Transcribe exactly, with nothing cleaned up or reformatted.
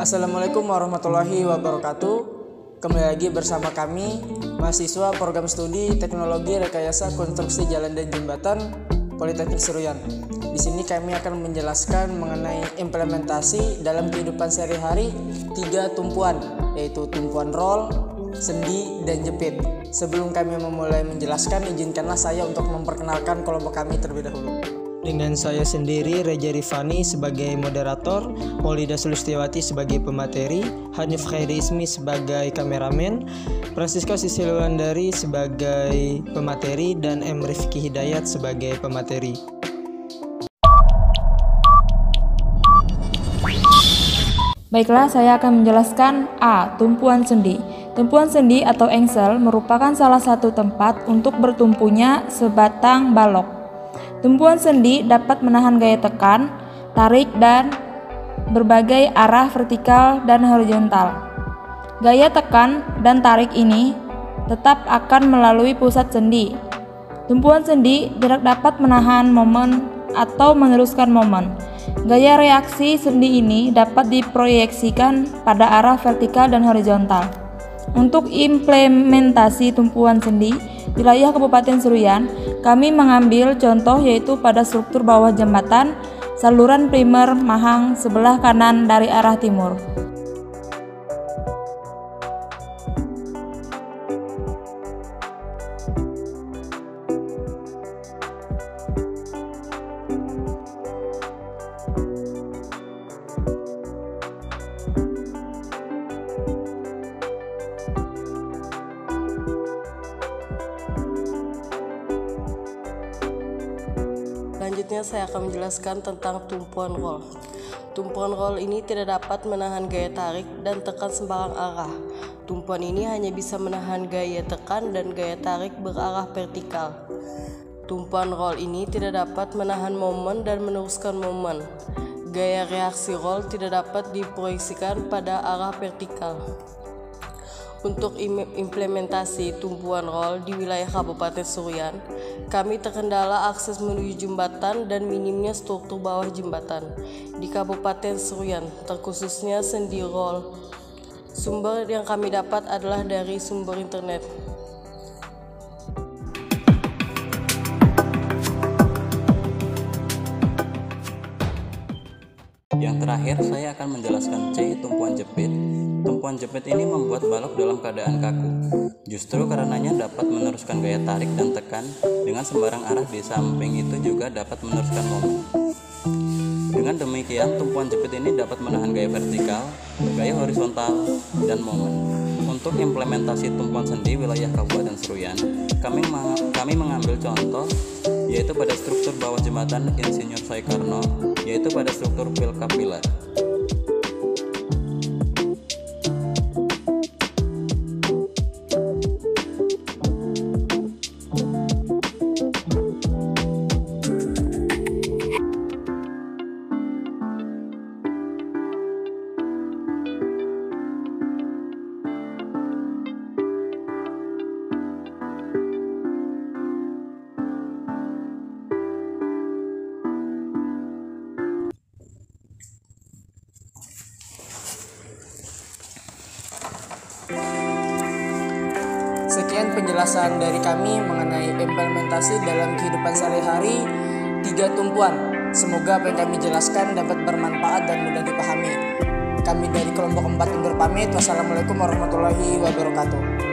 Assalamualaikum warahmatullahi wabarakatuh. Kembali lagi bersama kami, mahasiswa program studi Teknologi Rekayasa Konstruksi Jalan dan Jembatan Politeknik Seruyan. Di sini kami akan menjelaskan mengenai implementasi dalam kehidupan sehari-hari tiga tumpuan, yaitu tumpuan roll, sendi, dan jepit. Sebelum kami memulai menjelaskan, izinkanlah saya untuk memperkenalkan kelompok kami terlebih dahulu. Dengan saya sendiri, Reja Rifani sebagai moderator, Maulida Sulistiawati sebagai pemateri, Hanif Khairismi sebagai kameramen, Francisca Sisiluandari sebagai pemateri, dan M. Rifki Hidayat sebagai pemateri. Baiklah, saya akan menjelaskan A. Tumpuan sendi. Tumpuan sendi atau engsel merupakan salah satu tempat untuk bertumpunya sebatang balok. Tumpuan sendi dapat menahan gaya tekan, tarik, dan berbagai arah vertikal dan horizontal. Gaya tekan dan tarik ini tetap akan melalui pusat sendi. Tumpuan sendi tidak dapat menahan momen atau meneruskan momen. Gaya reaksi sendi ini dapat diproyeksikan pada arah vertikal dan horizontal. Untuk implementasi tumpuan sendi wilayah Kabupaten Seruyan, kami mengambil contoh yaitu pada struktur bawah jembatan saluran primer Mahang sebelah kanan dari arah timur. Selanjutnya saya akan menjelaskan tentang tumpuan roll. Tumpuan roll ini tidak dapat menahan gaya tarik dan tekan sembarang arah. Tumpuan ini hanya bisa menahan gaya tekan dan gaya tarik berarah vertikal. Tumpuan roll ini tidak dapat menahan momen dan meneruskan momen. Gaya reaksi roll tidak dapat diproyeksikan pada arah vertikal. Untuk implementasi tumpuan roll di wilayah Kabupaten Seruyan, kami terkendala akses menuju jembatan dan minimnya struktur bawah jembatan di Kabupaten Seruyan, terkhususnya sendi roll. Sumber yang kami dapat adalah dari sumber internet. Yang terakhir, saya akan menjelaskan C. Tumpuan jepit. Tumpuan jepit ini membuat balok dalam keadaan kaku. Justru karenanya dapat meneruskan gaya tarik dan tekan dengan sembarang arah. Di samping itu juga dapat meneruskan momen. Dengan demikian, tumpuan jepit ini dapat menahan gaya vertikal, gaya horizontal, dan momen. Untuk implementasi tumpuan sendi wilayah Kabupaten Seruyan, kami, kami mengambil contoh yaitu pada struktur bawah jembatan Insinyur Soekarno, yaitu pada struktur pil kapiler. Sekian penjelasan dari kami mengenai implementasi dalam kehidupan sehari-hari tiga tumpuan. Semoga apa yang kami jelaskan dapat bermanfaat dan mudah dipahami. Kami dari kelompok empat undur pamit. Wassalamualaikum warahmatullahi wabarakatuh.